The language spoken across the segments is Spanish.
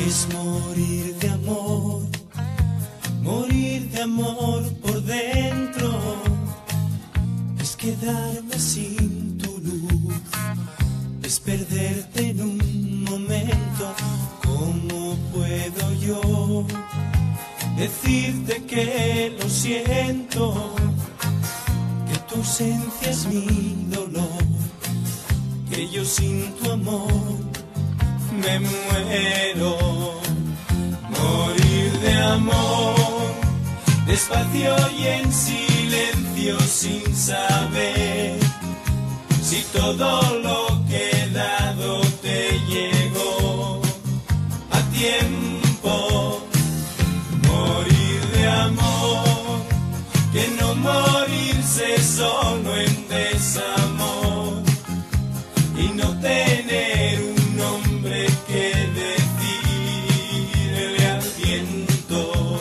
es morir de amor por dentro, es quedarme sin tu luz, es perderte en un momento. ¿Cómo puedo yo decirte que lo siento? Que tu ausencia es mi dolor, que yo sin tu amor me muero. Morir de amor, despacio y en silencio, sin saber si todo lo que he dado te llegó a tiempo. Morir de amor, que no morirse solo en desamor y no tener un nombre que decirle al viento.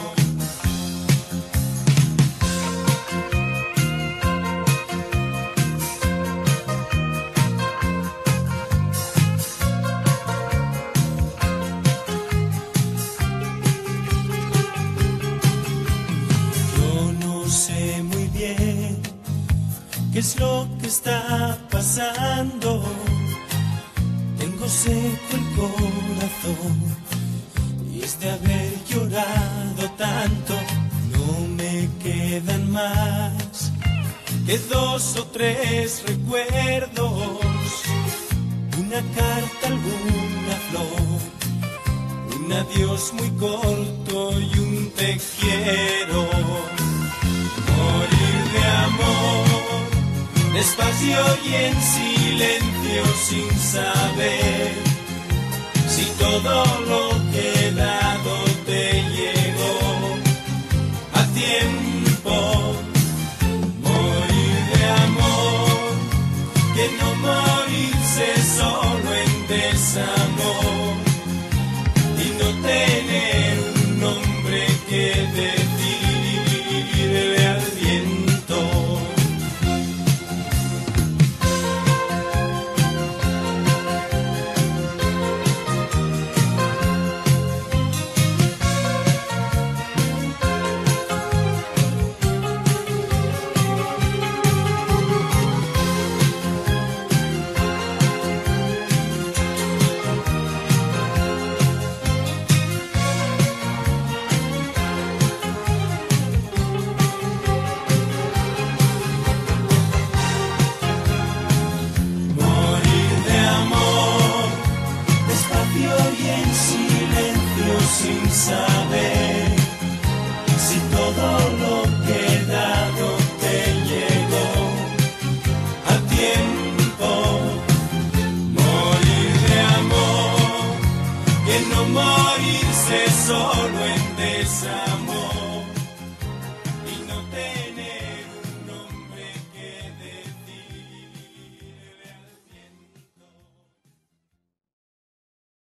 Yo no sé muy bien qué es lo que está pasando. Tengo seco el corazón y es de haber llorado tanto. No me quedan más que 2 o 3 recuerdos, una carta, alguna flor, un adiós muy corto y un te quiero. Morir de amor, despacio y en silencio, sin saber si todo lo que he dado te llegó a tiempo. Morir de amor, que no morirse solo en desamor